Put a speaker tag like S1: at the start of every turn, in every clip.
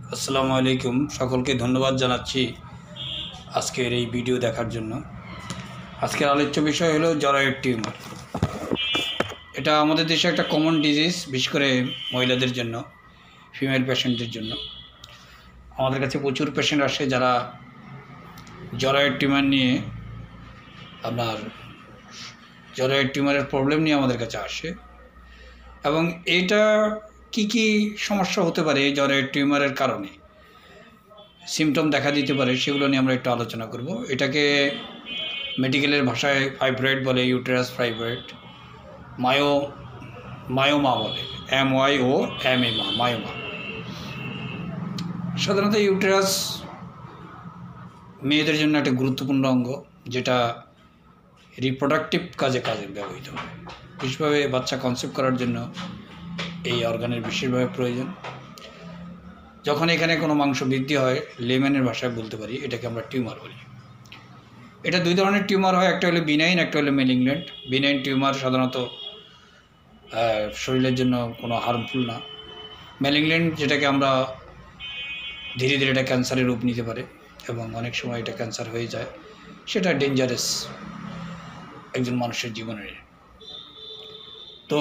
S1: আসসালামু আলাইকুম, সকলকে ধন্যবাদ জানাচ্ছি আজকের এই ভিডিও দেখার জন্য। আজকের আলোচ্য বিষয় হলো জরায়ুর টিউমার। এটা আমাদের দেশে একটা কমন ডিজিজ, বিশেষ করে মহিলাদের জন্য, ফিমেল পেশেন্টদের জন্য। আমাদের কাছে প্রচুর পেশেন্ট আসে যারা জরায়ুর টিউমার নিয়ে জরায়ুর টিউমারের প্রবলেম নিয়ে আমাদের কাছে আসে, এবং এটা কি সমস্যা হতে পারে এই জরায়ুর টিউমারের কারণে, সিমটম দেখা দিতে পারে, সেগুলো নিয়ে আমরা একটু আলোচনা করব। এটাকে মেডিকেলের ভাষায় ফাইব্রয়েড বলে, ইউটেরাস ফাইব্রয়েড, মায়োমা বলে, MYOMA, মায়োমা। সাধারণত ইউটেরাস মেয়েদের জন্য একটা গুরুত্বপূর্ণ অঙ্গ, যেটা রিপ্রোডাক্টিভ কাজে ব্যবহৃত হয়। বিশেষভাবে বাচ্চা কনসেপ্ট করার জন্য এই অর্গানের বিশেষভাবে প্রয়োজন। যখন এখানে কোনো মাংস বৃদ্ধি হয়, লেম্যানের ভাষায় বলতে পারি এটাকে আমরা টিউমার বলি। এটা দুই ধরনের টিউমার হয়, একটা হলো বিনাইন, একটা হলো ম্যালিগন্যান্ট। বিনাইন টিউমার সাধারণত শরীরের জন্য কোনো হার্মফুল না। ম্যালিগন্যান্ট, যেটাকে আমরা ধীরে ধীরে এটা ক্যান্সারের রূপ নিতে পারে এবং অনেক সময় এটা ক্যান্সার হয়ে যায়, সেটা ডেঞ্জারাস একজন মানুষের জীবনের। তো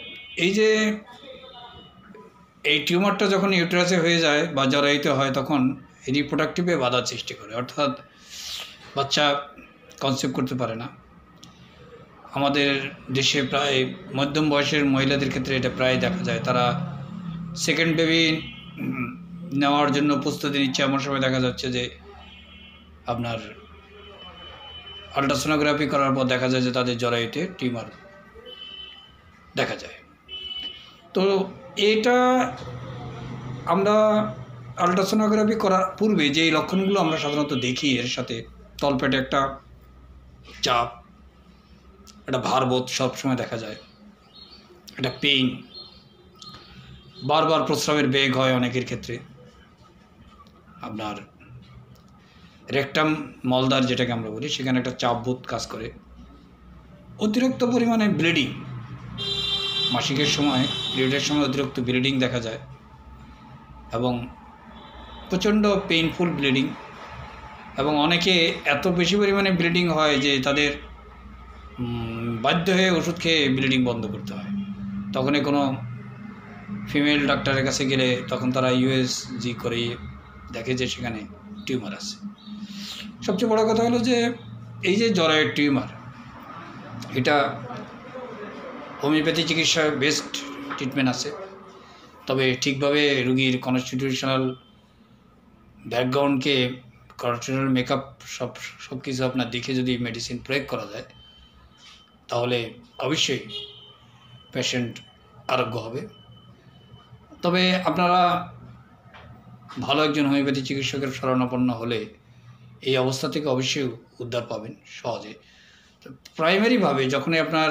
S1: এই টিউমারটা যখন ইউটেরাসে হয়ে যায় বা জরায়ুতে হয়, তখন রিপ্রোডাক্টিভে বাধার সৃষ্টি করে, অর্থাৎ বাচ্চা কনসেপ্ট করতে পারে না। আমাদের দেশে প্রায় মধ্যম বয়সের মহিলাদের ক্ষেত্রে এটা প্রায় দেখা যায়, তারা সেকেন্ড বেবি নেওয়ার জন্য প্রস্তুতি নিচ্ছে, এমন সময় দেখা যাচ্ছে যে আপনার আল্ট্রাসোনোগ্রাফি করার পর দেখা যায় যে তাদের জরায়ুতে টিউমার দেখা যায়। তো এটা আমরা আল্ট্রাসোনোগ্রাফি করার পূর্বে যে লক্ষণগুলো আমরা সাধারণত দেখি, এর সাথে তলপেটে একটা চাপ, একটা ভারবোধ সবসময় দেখা যায়, একটা পেইন, বারবার প্রস্রাবের বেগ হয় অনেকের ক্ষেত্রে, আপনার রেকটাম মলদার যেটাকে আমরা বলি, সেখানে একটা চাপবোধ কাজ করে, অতিরিক্ত পরিমাণে ব্লিডিং, মাসিকের সময়, পিরিয়ডের সময় অতিরিক্ত ব্লিডিং দেখা যায়, এবং প্রচণ্ড পেইনফুল ব্লিডিং, এবং অনেকে এত বেশি পরিমাণে ব্লিডিং হয় যে তাদের বাধ্য হয়ে ওষুধ খেয়ে ব্লিডিং বন্ধ করতে হয়। তখনই কোনো ফিমেল ডাক্তারের কাছে গেলে তখন তারা USG করে দেখে যে সেখানে টিউমার আছে। সবচেয়ে বড় কথা হলো যে এই যে জরায়ুর টিউমার, এটা হোমিওপ্যাথি চিকিৎসার বেস্ট ট্রিটমেন্ট আছে, তবে ঠিকভাবে রুগীর কনস্টিটিউশনাল ব্যাকগ্রাউন্ডকে, কনস্টিটিউশনাল মেকআপ সব কিছু আপনার দেখে যদি মেডিসিন প্রয়োগ করা যায়, তাহলে অবশ্যই পেশেন্ট আরোগ্য হবে। তবে আপনারা ভালো একজন হোমিওপ্যাথি চিকিৎসকের শরণাপন্ন হলে এই অবস্থা থেকে অবশ্যই উদ্ধার পাবেন সহজে। প্রাইমারিভাবে যখনই আপনার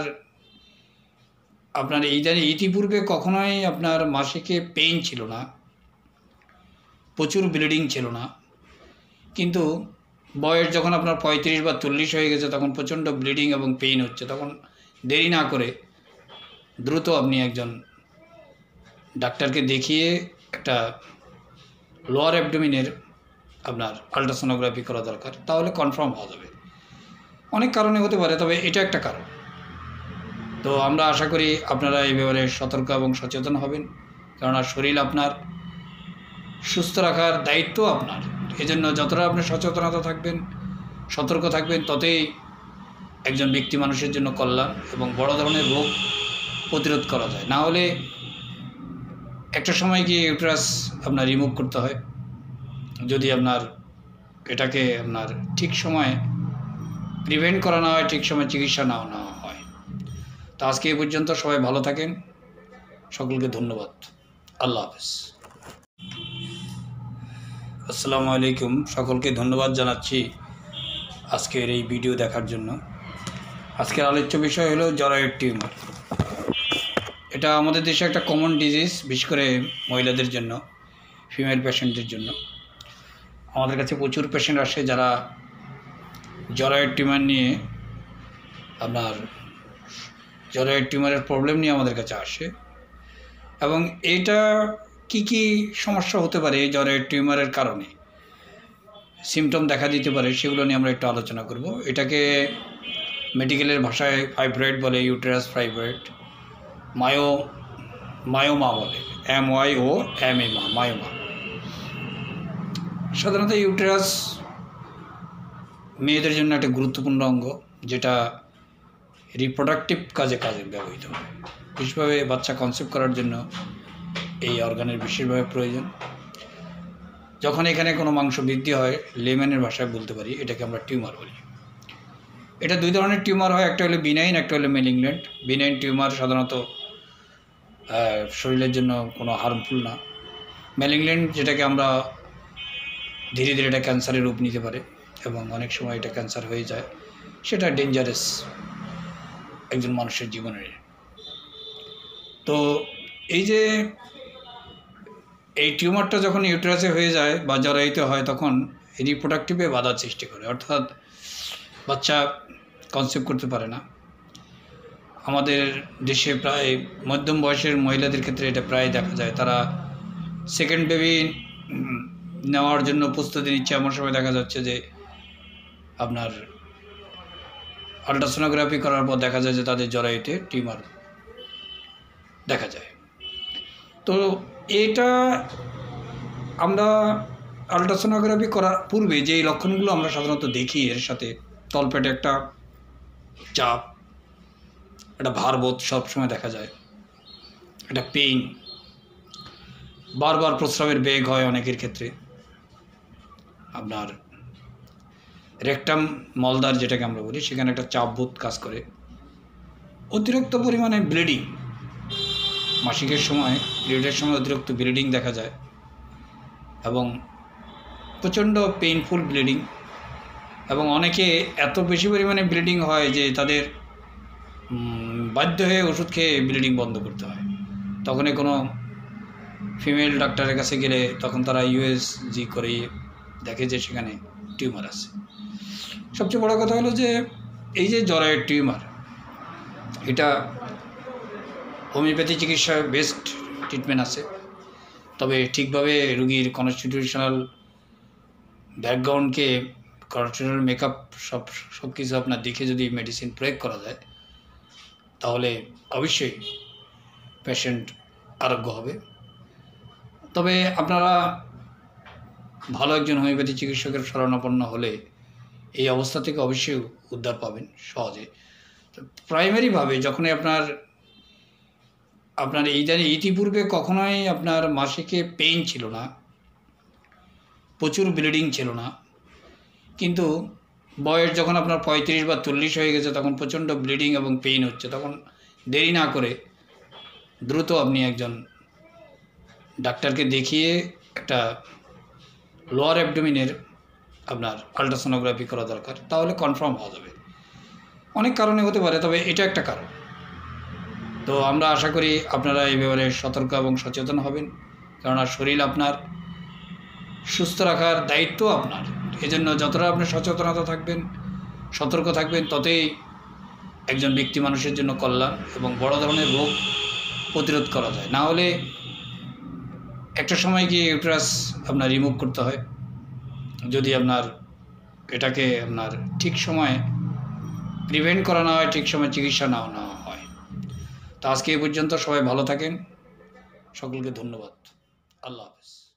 S1: ইতিপূর্বে কখনোই আপনার মাসিকে পেইন ছিল না, প্রচুর ব্লিডিং ছিল না, কিন্তু বয়স যখন আপনার 35 বা 40 হয়ে গেছে, তখন প্রচণ্ড ব্লিডিং এবং পেইন হচ্ছে, তখন দেরি না করে দ্রুত আপনি একজন ডাক্তারকে দেখিয়ে একটা লোয়ার অ্যাবডোমিনের আপনার আল্ট্রাসোনোগ্রাফি করা দরকার, তাহলে কনফার্ম হওয়া যাবে। অনেক কারণে হতে পারে, তবে এটা একটা কারণ। তো আমরা আশা করি আপনারা এই ব্যাপারে সতর্ক এবং সচেতন হবেন, কেননা শরীর আপনার, সুস্থ রাখার দায়িত্ব আপনার। এজন্য যতটা আপনি সচেতনতা থাকবেন, সতর্ক থাকবেন, ততই একজন ব্যক্তি মানুষের জন্য কল্যাণ এবং বড় ধরনের রোগ প্রতিরোধ করা যায়। না হলে একটা সময় গিয়ে ইউটেরাস আপনার রিমুভ করতে হয়, যদি এটাকে ঠিক সময়ে প্রিভেন্ট করা না হয়, ঠিক সময় চিকিৎসা নেওয়া হয়। তো আজকে এই পর্যন্ত, সবাই ভালো থাকেন, সকলকে ধন্যবাদ। আল্লাহ হাফেজ। আসসালামু আলাইকুম, সকলকে ধন্যবাদ জানাচ্ছি আজকের এই ভিডিও দেখার জন্য। আজকের আলোচ্য বিষয় হলো জরায়ুর টিউমার। এটা আমাদের দেশে একটা কমন ডিজিজ, বিশেষ করে মহিলাদের জন্য, ফিমেল পেশেন্টদের জন্য। আমাদের কাছে প্রচুর পেশেন্ট আসে যারা জরায়ুর টিউমার নিয়ে জরায়ুর টিউমারের প্রবলেম নিয়ে আমাদের কাছে আসে, এবং এটা কি সমস্যা হতে পারে এই জ্বরের টিউমারের কারণে, সিমটম দেখা দিতে পারে, সেগুলো নিয়ে আমরা একটু আলোচনা করব। এটাকে মেডিকেলের ভাষায় ফাইব্রয়েড বলে, ইউটেরাস ফাইব্রয়েড, মায়োমা বলে, MYOMA, মায়োমা। সাধারণত ইউটেরাস মেয়েদের জন্য একটা গুরুত্বপূর্ণ অঙ্গ, যেটা রিপ্রোডাক্টিভ কাজে ব্যবহৃত হয়। বিশেষভাবে বাচ্চা কনসেপ্ট করার জন্য এই অর্গানের বিশেষভাবে প্রয়োজন। যখন এখানে কোনো মাংস বৃদ্ধি হয়, লেম্যানের ভাষায় বলতে পারি এটাকে আমরা টিউমার বলি। এটা দুই ধরনের টিউমার হয়, একটা হলো বিনাইন, একটা হলো ম্যালিগন্যান্ট। বিনাইন টিউমার সাধারণত শরীরের জন্য কোনো হার্মফুল না। ম্যালিগন্যান্ট যেটাকে আমরা ধীরে ধীরে এটা ক্যান্সারের রূপ নিতে পারে এবং অনেক সময় এটা ক্যান্সার হয়ে যায়, সেটা ডেঞ্জারাস একজন মানুষের জীবনের। তো এই টিউমারটা যখন ইউটেরাসে হয়ে যায় বা জরায়ুতে হয়, তখন রিপ্রোডাক্টিভে বাধা সৃষ্টি করে, অর্থাৎ বাচ্চা কনসেপ্ট করতে পারে না। আমাদের দেশে প্রায় মধ্যম বয়সের মহিলাদের ক্ষেত্রে এটা প্রায় দেখা যায়, তারা সেকেন্ড বেবি নেওয়ার জন্য প্রস্তুতি নিচ্ছে, এমন সময় দেখা যাচ্ছে যে আপনার আল্ট্রাসোনোগ্রাফি করার পর দেখা যায় যে তাদের জরায়ুতে টিউমার দেখা যায়। তো এটা আমরা আল্ট্রাসোনোগ্রাফি করার পূর্বে যে লক্ষণগুলো আমরা সাধারণত দেখি, এর সাথে তলপেটে একটা চাপ, একটা ভারবোধ সবসময় দেখা যায়, একটা পেইন, বারবার প্রস্রাবের বেগ হয় অনেকের ক্ষেত্রে, আপনার রেকটাম মলদার যেটাকে আমরা বলি সেখানে একটা চাপবোধ কাজ করে, অতিরিক্ত পরিমাণে ব্লিডিং, মাসিকের সময় পিরিয়ডের সময় অতিরিক্ত ব্লিডিং দেখা যায় এবং প্রচণ্ড পেইনফুল ব্লিডিং, এবং অনেকে এত বেশি পরিমাণে ব্লিডিং হয় যে তাদের বাধ্য হয়ে ওষুধ খেয়ে ব্লিডিং বন্ধ করতে হয়। তখনই কোনো ফিমেল ডাক্তারের কাছে গেলে তখন তারা USG করে দেখে যে সেখানে টিউমার আছে। সবচেয়ে বড় কথা হলো যে এই যে জরায়ুর টিউমার, এটা হোমিওপ্যাথি চিকিৎসার বেস্ট ট্রিটমেন্ট আছে, তবে ঠিকভাবে রুগীর কনস্টিটিউশনাল ব্যাকগ্রাউন্ডকে, কনস্টিটিউশনাল মেকআপ সব কিছু আপনার দেখে যদি মেডিসিন প্রয়োগ করা যায়, তাহলে অবশ্যই পেশেন্ট আরোগ্য হবে। তবে আপনারা ভালো একজন হোমিওপ্যাথি চিকিৎসকের শরণাপন্ন হলে এই অবস্থা থেকে অবশ্যই উদ্ধার পাবেন সহজে। তো প্রাইমারিভাবে যখনই আপনার ইতিপূর্বে কখনোই আপনার মাসিকে পেইন ছিল না, প্রচুর ব্লিডিং ছিল না, কিন্তু বয়স যখন আপনার 35 বা 40 হয়ে গেছে, তখন প্রচণ্ড ব্লিডিং এবং পেইন হচ্ছে, তখন দেরি না করে দ্রুত আপনি একজন ডাক্তারকে দেখিয়ে একটা লোয়ার অ্যাবডোমিনের আপনার আল্ট্রাসোনোগ্রাফি করা দরকার, তাহলে কনফার্ম হওয়া যাবে। অনেক কারণে হতে পারে, তবে এটা একটা কারণ। তো আমরা আশা করি আপনারা এই ব্যাপারে সতর্ক এবং সচেতন হবেন, কেননা শরীর আপনার, সুস্থ রাখার দায়িত্ব আপনার। এজন্য যতটা আপনি সচেতনতা থাকবেন, সতর্ক থাকবেন, ততই একজন ব্যক্তি মানুষের জন্য কল্যাণ এবং বড় ধরনের রোগ প্রতিরোধ করা যায়। না হলে একটা সময় গিয়ে ইউটেরাস আপনার রিমুভ করতে হয়, যদি এটাকে ঠিক সময়ে প্রিভেন্ট করা না হয়, ঠিক সময় চিকিৎসা না হয়। তো আজকে এই পর্যন্ত, সবাই ভালো থাকেন, সকলকে ধন্যবাদ, আল্লাহ হাফেজ।